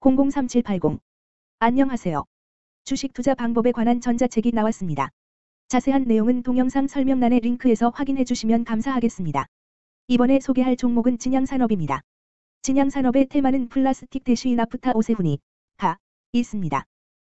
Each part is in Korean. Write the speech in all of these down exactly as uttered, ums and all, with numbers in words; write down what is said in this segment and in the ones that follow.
공공삼칠팔공. 안녕하세요. 주식 투자 방법에 관한 전자책이 나왔습니다. 자세한 내용은 동영상 설명란의 링크에서 확인해 주시면 감사하겠습니다. 이번에 소개할 종목은 진양산업입니다. 진양산업의 테마는 플라스틱 대시 나프타 오세훈이 가 있습니다.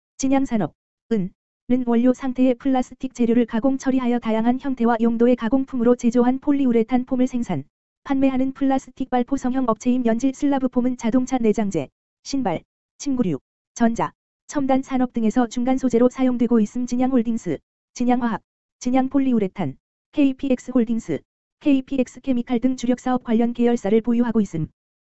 진양산업 은 는 원료 상태의 플라스틱 재료를 가공 처리하여 다양한 형태와 용도의 가공품으로 제조한 폴리우레탄 폼을 생산, 판매하는 플라스틱 발포 성형 업체인 연질 슬라브 폼은 자동차 내장재, 신발, 침구류, 전자, 첨단 산업 등에서 중간 소재로 사용되고 있음. 진양홀딩스, 진양화학, 진양폴리우레탄, 케이피엑스홀딩스, 케이피엑스케미칼 등 주력 사업 관련 계열사를 보유하고 있음.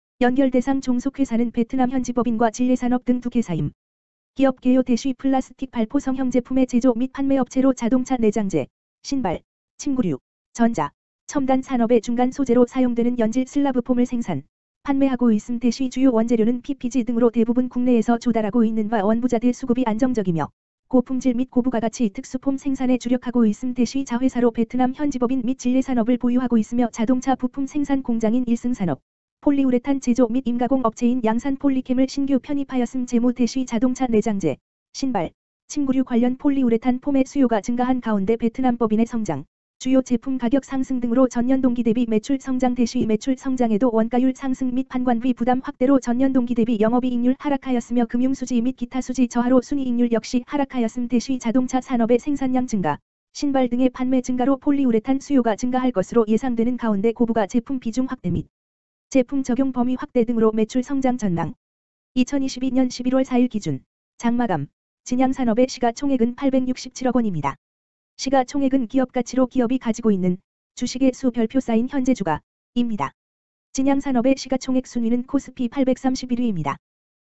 연결 대상 종속회사는 베트남 현지 법인과 진례산업 등 두 개사임. 기업 개요 대쉬 플라스틱 발포 성형 제품의 제조 및 판매 업체로 자동차 내장재, 신발, 침구류, 전자, 첨단 산업의 중간 소재로 사용되는 연질 슬라브 폼을 생산, 판매하고 있음. 대쉬 주요 원재료는 피피지 등으로 대부분 국내에서 조달하고 있는 바 원부자재 수급이 안정적이며 고품질 및 고부가가치 특수폼 생산에 주력하고 있음. 대쉬 자회사로 베트남 현지법인 및 진례산업을 보유하고 있으며 자동차 부품 생산 공장인 일승산업, 폴리우레탄 제조 및 임가공 업체인 양산폴리캠을 신규 편입하였음. 재무 대쉬 자동차 내장재, 신발, 침구류 관련 폴리우레탄 폼의 수요가 증가한 가운데 베트남 법인의 성장, 주요 제품 가격 상승 등으로 전년 동기 대비 매출 성장. 대쉬 매출 성장에도 원가율 상승 및 판관비 부담 확대로 전년 동기 대비 영업이익률 하락하였으며 금융수지 및 기타 수지 저하로 순이익률 역시 하락하였음. 대쉬 자동차 산업의 생산량 증가, 신발 등의 판매 증가로 폴리우레탄 수요가 증가할 것으로 예상되는 가운데 고부가 제품 비중 확대 및 제품 적용 범위 확대 등으로 매출 성장 전망. 이천이십이 년 십일월 사일 기준 장마감 진양산업의 시가총액은 팔백육십칠억 원입니다. 시가총액은 기업가치로 기업이 가지고 있는 주식의 수 별표 쌓인 현재 주가입니다. 진양산업의 시가총액 순위는 코스피 팔백삼십일 위입니다.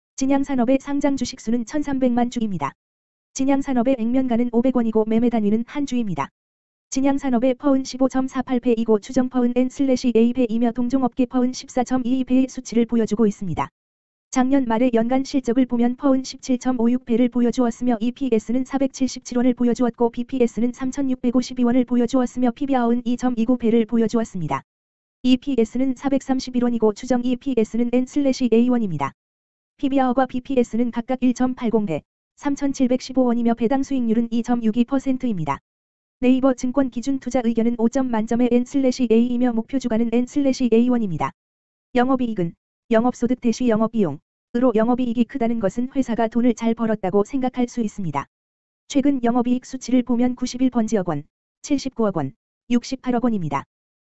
진양산업의 상장 주식수는 천삼백만 주입니다. 진양산업의 액면가는 오백 원이고 매매 단위는 한 주입니다. 진양산업의 퍼은 십오 점 사팔 배이고 추정 퍼은 엔 에이 배이며 동종업계 퍼은 십사 점 이이 배의 수치를 보여주고 있습니다. 작년 말의 연간 실적을 보면 퍼은 십칠 점 오육 배를 보여주었으며 이피에스는 사백칠십칠 원을 보여주었고 비피에스는 삼천육백오십이 원을 보여주었으며 피비알은 이 점 이구 배를 보여주었습니다. 이피에스는 사백삼십일 원이고 추정 이피에스는 엔 에이 원입니다. 피비알과 비피에스는 각각 일 점 팔공 배, 삼천칠백십오 원이며 배당 수익률은 이 점 육이 퍼센트입니다. 네이버 증권 기준 투자 의견은 오 점 만점의 엔 에이이며 목표 주가는 엔 에이 원입니다. 영업이익은 영업소득 대시 영업비용으로 영업이익이 크다는 것은 회사가 돈을 잘 벌었다고 생각할 수 있습니다. 최근 영업이익 수치를 보면 구십일 번지억 원, 칠십구억 원, 육십팔억 원입니다.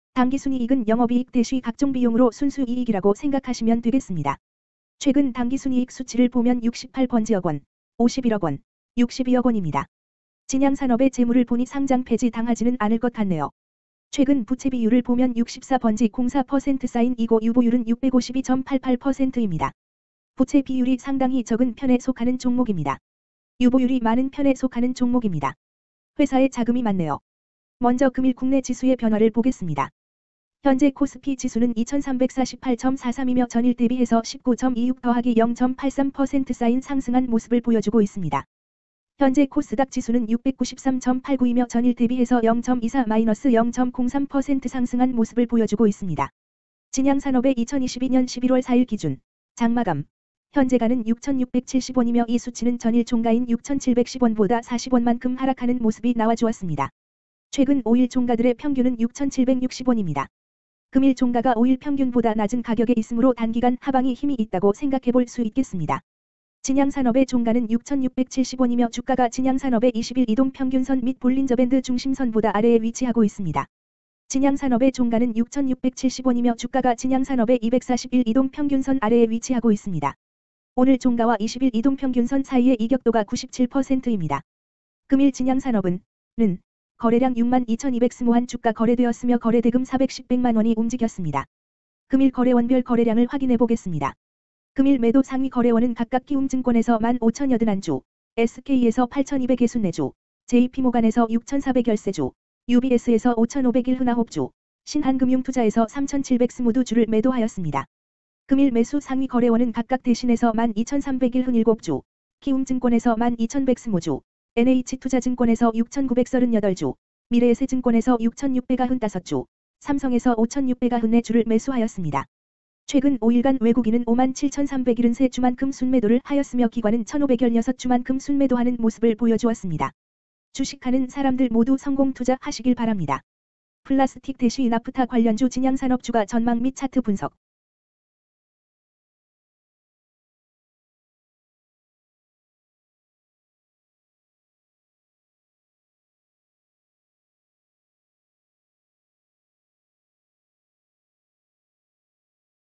당기순이익은 영업이익 대시 각종 비용으로 순수이익이라고 생각하시면 되겠습니다. 최근 당기순이익 수치를 보면 육십팔 번지억 원, 오십일억 원, 육십이억 원입니다. 진양산업의 재물을 보니 상장 폐지 당하지는 않을 것 같네요. 최근 부채 비율을 보면 육십사 번지 공사 퍼센트 쌓인 이고 유보율은 육백오십이 점 팔팔 퍼센트입니다. 부채 비율이 상당히 적은 편에 속하는 종목입니다. 유보율이 많은 편에 속하는 종목입니다. 회사에 자금이 많네요. 먼저 금일 국내 지수의 변화를 보겠습니다. 현재 코스피 지수는 이천삼백사십팔 점 사삼이며 전일 대비해서 십구 점 이육 더하기 영 점 팔삼 퍼센트 쌓인 상승한 모습을 보여주고 있습니다. 현재 코스닥 지수는 육백구십삼 점 팔구이며 전일 대비해서 영 점 이사 마이너스 영 점 공삼 퍼센트 상승한 모습을 보여주고 있습니다. 진양산업의 이천이십이 년 십일월 사일 기준 장마감 현재가는 육천육백칠십 원이며 이 수치는 전일 종가인 육천칠백십 원보다 사십 원만큼 하락하는 모습이 나와주었습니다. 최근 오 일 종가들의 평균은 육천칠백육십 원입니다. 금일 종가가 오 일 평균보다 낮은 가격에 있으므로 단기간 하방이 힘이 있다고 생각해 볼 수 있겠습니다. 진양산업의 종가는 육천육백칠십 원이며 주가가 진양산업의 이십 일 이동평균선 및 볼린저밴드 중심선보다 아래에 위치하고 있습니다. 진양산업의 종가는 육천육백칠십 원이며 주가가 진양산업의 이백사십일 이동평균선 아래에 위치하고 있습니다. 오늘 종가와 이십 일 이동평균선 사이의 이격도가 구십칠 퍼센트입니다. 금일 진양산업은 는 거래량 육만 이천이백이십일 주가 거래되었으며 거래대금 사백십백만 원이 움직였습니다. 금일 거래원별 거래량을 확인해 보겠습니다. 금일 매도 상위 거래원은 각각 키움증권에서 만 오천팔십일 주, 에스케이에서 팔천이백육십사 주, 제이피모간에서 육천사백십삼 주, 유비에스에서 오천오백십구 주, 신한금융투자에서 삼천칠백이십이 주를 매도하였습니다. 금일 매수 상위 거래원은 각각 대신에서 만 이천삼백십칠 주, 키움증권에서 만 이천백이십오 주, 엔에이치투자증권에서 육천구백삼십팔 주, 미래에셋증권에서 육천육백구십오 주, 삼성에서 오천육백구십사 주를 매수하였습니다. 최근 오 일간 외국인은 오만 칠천삼백칠十주만큼 순매도를 하였으며 기관은 천오백십육 주만큼 순매도하는 모습을 보여주었습니다. 주식하는 사람들 모두 성공 투자하시길 바랍니다. 플라스틱 대시 나프타 관련주 진양산업주가 전망 및 차트 분석